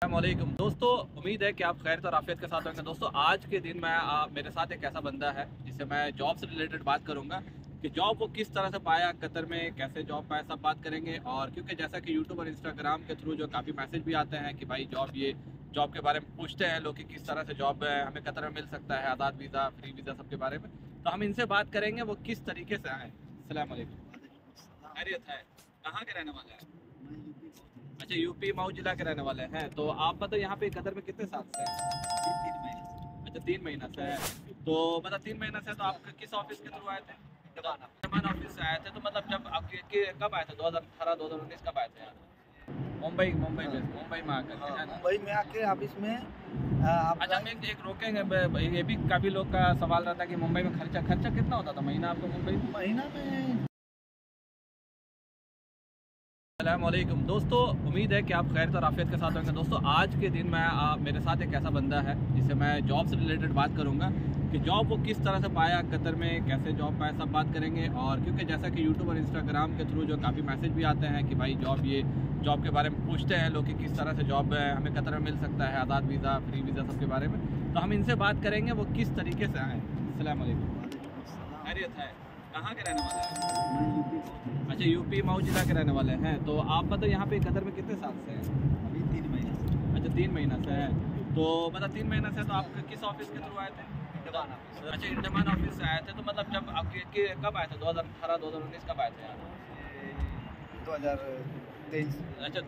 अस्सलामुअलैकुम दोस्तों, उम्मीद है कि आप खैर और आफियत के साथ होंगे। दोस्तों आज के दिन मैं मेरे साथ एक ऐसा बंदा है जिससे मैं जॉब से रिलेटेड बात करूंगा कि जॉब वो किस तरह से पाया कतर में, कैसे जॉब पाया, सब बात करेंगे। और क्योंकि जैसा कि यूट्यूब और इंस्टाग्राम के थ्रू जो काफ़ी मैसेज भी आते हैं कि भाई जॉब के बारे में पूछते हैं लोग कि किस तरह से जॉब हमें कतर में मिल सकता है, आज़ाद वीज़ा, फ्री वीज़ा, सबके बारे में। तो हम इनसे बात करेंगे वो किस तरीके से आए। अस्सलाम वालेकुम। खैरियत है? कहाँ के रहने वाले हैं? अच्छा, यूपी मऊ जिला के रहने वाले हैं। तो आप मतलब यहाँ पे कतर में कितने साल से हैं? 3 महीने। अच्छा, 3 महीना से है। तो मतलब 3 महीना से। तो आप किस ऑफिस के थ्रू आए थे? इंडमान ऑफिस से आए थे। तो मतलब जब आपके कब आए थे? 2018 2019 कब आए थे यहाँ? मुंबई में आकर के, है ना? मुंबई में आके ऑफिस में अच्छा, हम एक रोकेंगे। ये भी काफ़ी लोग का सवाल रहता है कि मुंबई में खर्चा कितना होता था महीना आपको मुंबई में? महीना में। अस्सलामुअलैकुम दोस्तों, उम्मीद है कि आप खैर और आफियत के साथ होंगे। दोस्तों आज के दिन मैं मेरे साथ एक ऐसा बंदा है जिससे मैं जॉब से रिलेटेड बात करूंगा कि जॉब वो किस तरह से पाया कतर में, कैसे जॉब पाया, सब बात करेंगे। और क्योंकि जैसा कि यूट्यूब और इंस्टाग्राम के थ्रू जो काफ़ी मैसेज भी आते हैं कि भाई जॉब के बारे में पूछते हैं लोग कि किस तरह से जॉब हमें कतर में मिल सकता है, आज़ाद वीज़ा, फ्री वीज़ा, सबके बारे में। तो हम इनसे बात करेंगे वो किस तरीके से आए। अस्सलाम वालेकुम। खैरियत है? कहाँ के रहने वाले हैं? अच्छा, यूपी मऊ जिला के रहने वाले हैं। तो आप मतलब यहाँ पे कतर में कितने साल से हैं? अभी 3 महीने। अच्छा, 3 महीना से है। तो मतलब 3 महीना से। तो आप किस ऑफिस के थ्रू आए थे? Indman office. अच्छा, इंडमान ऑफिस से आए थे। तो मतलब जब आपके कब आए थे? 2018 2019 कब आए थे यहाँ? 2023। अच्छा,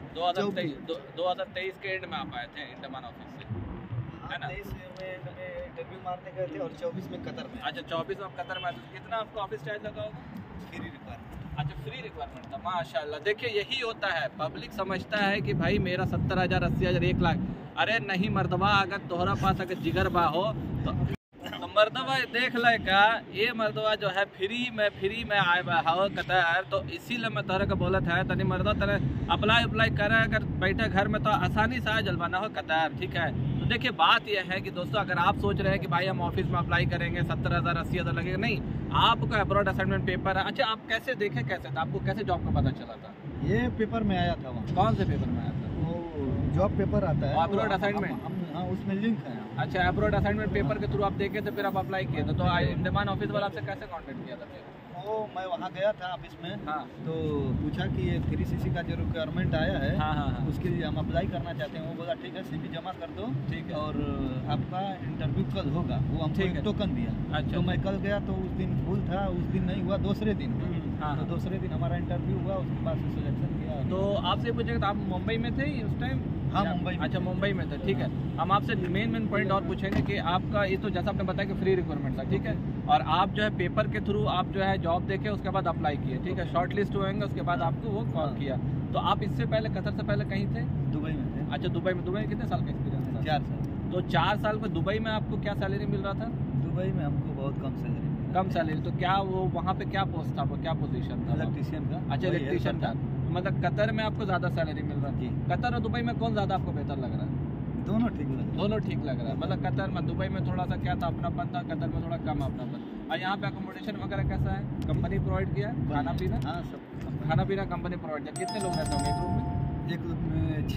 2023 के एंड में आप आए थे इंडमान ऑफिस से, है ना? 23 में हमें इंटरव्यू मारने गए थे और 24 में कतर में। अच्छा, 24 में आप कतर में आए थे। कितना आपको ऑफिस चार्ज लगा होगा? Free requirement. अच्छा, फ्री रिक्वायरमेंट था। माशाल्लाह। देखिए यही होता है, पब्लिक समझता है कि भाई मेरा 70,000 80,000 1 लाख। अरे नहीं मर्दबा, अगर तोहरा पास अगर जिगर बा हो तो मर्दबा देख ले का ये मर्दबा जो है फ्री में आए बा हो कतर। तो इसीलिए मैं तोहरा का बोलत है तनी मर्दबा तने अप्लाई करे, अगर बैठे घर में तो आसानी से आ जलवाना हो कतर, ठीक है? तो देखिए बात यह है कि दोस्तों अगर आप सोच रहे हैं कि भाई हम ऑफिस में अप्लाई करेंगे 70,000 80,000 लगेगा, नहीं, आपको अब्रॉड असाइनमेंट पेपर है। अच्छा, आप कैसे देखे, कैसे था आपको, कैसे जॉब का पता चला था? ये पेपर में आया था वहाँ। कौन से पेपर में आया था? वो जॉब पेपर आता है अब्रॉड असाइनमेंट। हाँ, उसमें लिंक है। अच्छा, अब्रॉड असाइनमेंट पेपर के थ्रू आप देखे थे, फिर आप अप्लाई किए थे। तो इंडमान ऑफिस वाला आपसे कैसे कांटेक्ट किया था फिर? वो मैं वहाँ गया था ऑफिस में। हाँ। तो पूछा कि ये 3cc का जो रिक्वायरमेंट आया है, हाँ। उसके लिए हम अप्लाई करना चाहते हैं। वो बोला ठीक है, CV जमा कर दो, ठीक है। और आपका इंटरव्यू कल होगा। वो हमको एक टोकन दिया। अच्छा। तो मैं कल गया तो उस दिन फुल था, उस दिन नहीं हुआ, दूसरे दिन। हाँ। तो दूसरे दिन हमारा इंटरव्यू हुआ, उसके बाद से सिलेक्शन किया। तो आपसे पूछेंगे, तो आप मुंबई में थे उस टाइम? हाँ, मुंबई में। अच्छा, मुंबई में थे, ठीक है। हम आपसे मेन पॉइंट और पूछेंगे कि आपका ये तो जैसा आपने बताया कि फ्री रिक्वायरमेंट था, ठीक है? और आप जो है पेपर के थ्रू आप जो है जॉब देखे, उसके बाद अप्लाई किए, ठीक है? शॉर्ट लिस्ट होंगे, उसके बाद आपको वो कॉल किया। तो आप इससे पहले कतर से पहले कहीं थे? दुबई में थे। अच्छा, दुबई में कितने साल का एक्सपीरियंस था? 4 साल। तो 4 साल में दुबई में आपको क्या सैलरी मिल रहा था? दुबई में हमको बहुत कम सैलरी। कम सैलरी। तो क्या वो वहाँ पे क्या पोस्ट था, वो क्या पोजीशन था? इलेक्ट्रीशियन का। अच्छा, इलेक्ट्रीशियन का। मतलब कतर में आपको ज़्यादा सैलरी मिल रहा है? कतर और दुबई में कौन ज़्यादा आपको बेहतर लग रहा है? दोनों ठीक लग रहा है। दोनों ठीक लग रहा है। मतलब कतर में, दुबई में थोड़ा सा क्या था, अपनापन था, कतर में थोड़ा कम अपनापन। और यहाँ पे अकोमोडेशन वगैरह कैसा है? कंपनी प्रोवाइड किया है? खाना पीना? हाँ, सब खाना पीना कंपनी प्रोवाइड किया। कितने लोग रहते होंगे एक रूम में? एक रूम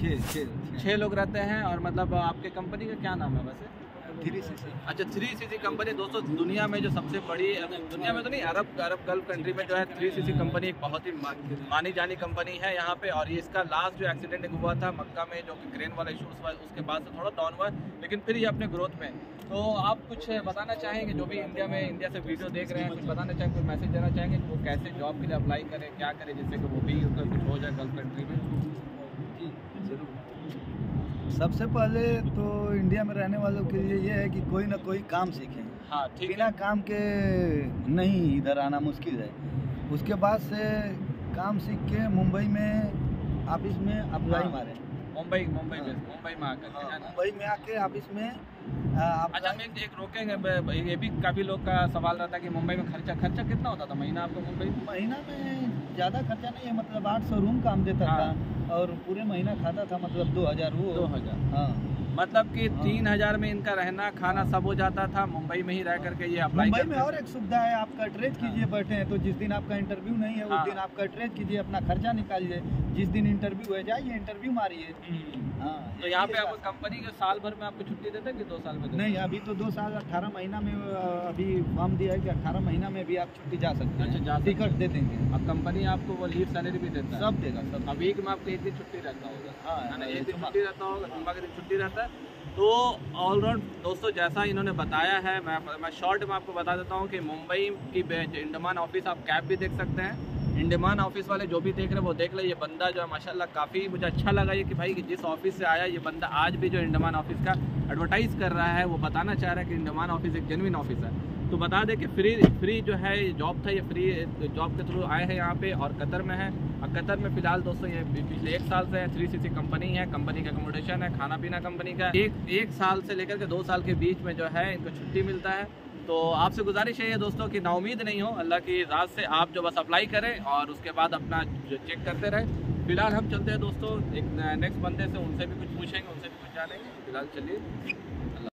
में 6 लोग रहते हैं। और मतलब आपके कंपनी का क्या नाम है वैसे? 3cc। अच्छा, 3cc कंपनी। दोस्तों दुनिया में जो सबसे बड़ी, दुनिया में तो नहीं, अरब गल्फ कंट्री में जो है 3cc कंपनी एक बहुत ही मानी जानी कंपनी है यहाँ पे। और ये इसका लास्ट जो एक्सीडेंट हुआ था मक्का में, जो कि क्रेन वाला इशूज़ हुआ, उसके बाद से थोड़ा डाउन हुआ, लेकिन फिर ये अपने ग्रोथ में। तो आप कुछ बताना चाहेंगे जो भी इंडिया से वीडियो देख रहे हैं, कुछ बताना चाहेंगे, कुछ मैसेज देना चाहेंगे कि वो कैसे जॉब के लिए अप्लाई करें, क्या करें जिससे कि वो भी कुछ हो जाए गल्फ कंट्री में? जी जरूर। सबसे पहले तो इंडिया में रहने वालों के लिए ये है कि कोई ना कोई काम सीखें। हाँ, ठीक है। बिना काम के नहीं इधर आना मुश्किल है। उसके बाद से काम सीख के मुंबई में ऑफिस में अप्लाई मारें। मुंबई में आकर के, है ना? मुंबई में आके ऑफिस में अच्छा, हम एक रोकेंगे। ये भी काफ़ी लोग का सवाल रहता है कि मुंबई में खर्चा कितना होता था महीना आपको मुंबई में? महीना में ज़्यादा खर्चा नहीं है, मतलब 800 रूम काम देता था और पूरे महीना खाता था, मतलब 2000 वो। 2000। हाँ, मतलब कि 3000 में इनका रहना खाना सब हो जाता था। मुंबई में ही रह करके ये अप्लाई मुंबई में करते और एक सुविधा है, आप कटरेज कीजिए बैठे हैं तो जिस दिन आपका इंटरव्यू नहीं है उस हाँ। दिन आप कटरेज कीजिए, अपना खर्चा निकालिए, जिस दिन इंटरव्यू है जाइए इंटरव्यू मारिए। हाँ, तो यहाँ पे आपको कंपनी के साल भर में आपको छुट्टी देते हैं कि 2 साल में देते हैं? नहीं, अभी तो 2 साल 18 महीना में अभी फॉर्म दिया है कि 18 महीना में भी आप छुट्टी जा सकते अच्छा, जा हैं, सकते हैं। टिकट दे देंगे, अब कंपनी आपको वो लीव सैलरी भी देता है? सब देगा सब। अब वीक में आपको एक दिन छुट्टी रहता होगा। हाँ, है ना, एक दिन जुम्मा। छुट्टी रहता होगा, जुम्मा के दिन छुट्टी रहता है। तो ऑलराउंड दोस्तों जैसा इन्होंने बताया है, मैं शॉर्ट में आपको बता देता हूँ कि मुंबई की इंडमान ऑफिस आप कैब भी देख सकते हैं। इंडमान ऑफिस वाले जो भी देख रहे हैं वो देख ले, ये बंदा जो है माशाल्लाह काफ़ी मुझे अच्छा लगा ये कि भाई कि जिस ऑफिस से आया ये बंदा आज भी जो इंडमान ऑफिस का एडवर्टाइज़ कर रहा है, वो बताना चाह रहा है कि इंडमान ऑफिस एक जेन्युइन ऑफिस है। तो बता दें कि फ्री जो है जॉब था, ये फ्री जॉब के थ्रू आए हैं यहाँ पे और कतर में है। और कतर में फ़िलहाल दोस्तों ये पिछले 1 साल से है, 3CC कंपनी है, कंपनी का अकोमोडेशन है, खाना पीना कंपनी का। एक साल से लेकर के 2 साल के बीच में जो है इनको छुट्टी मिलता है। तो आपसे गुजारिश है ये दोस्तों कि नाउमीद नहीं हो, अल्लाह की राज से आप जो बस अप्लाई करें और उसके बाद अपना चेक करते रहें। फिलहाल हम चलते हैं दोस्तों एक नेक्स्ट बंदे से, उनसे भी कुछ पूछेंगे, उनसे भी कुछ जानेंगे। फिलहाल चलिए।